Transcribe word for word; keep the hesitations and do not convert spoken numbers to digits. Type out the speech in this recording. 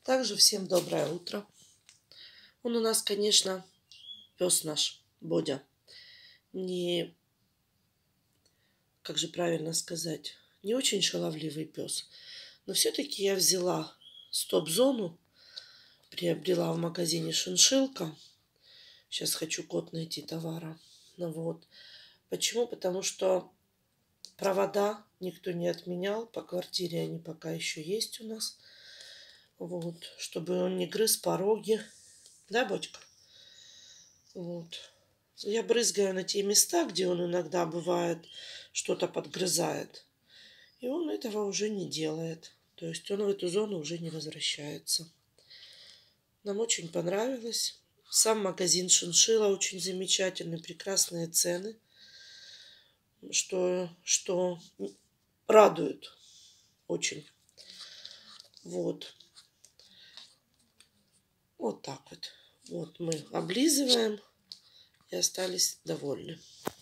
Также всем доброе утро. Он у нас, конечно, пес наш, Бодя. Не, как же правильно сказать, не очень шаловливый пес. Но все-таки я взяла стоп-зону, приобрела в магазине Шиншилка. Сейчас хочу код найти товара. Ну вот. Почему? Потому что провода никто не отменял. По квартире они пока еще есть у нас. Вот. Чтобы он не грыз пороги. Да, Бодька? Вот. Я брызгаю на те места, где он иногда бывает что-то подгрызает. И он этого уже не делает. То есть он в эту зону уже не возвращается. Нам очень понравилось. Сам магазин Шиншилла очень замечательный, прекрасные цены. Что, что радует очень. Вот. Вот так вот. Вот мы облизываем и остались довольны.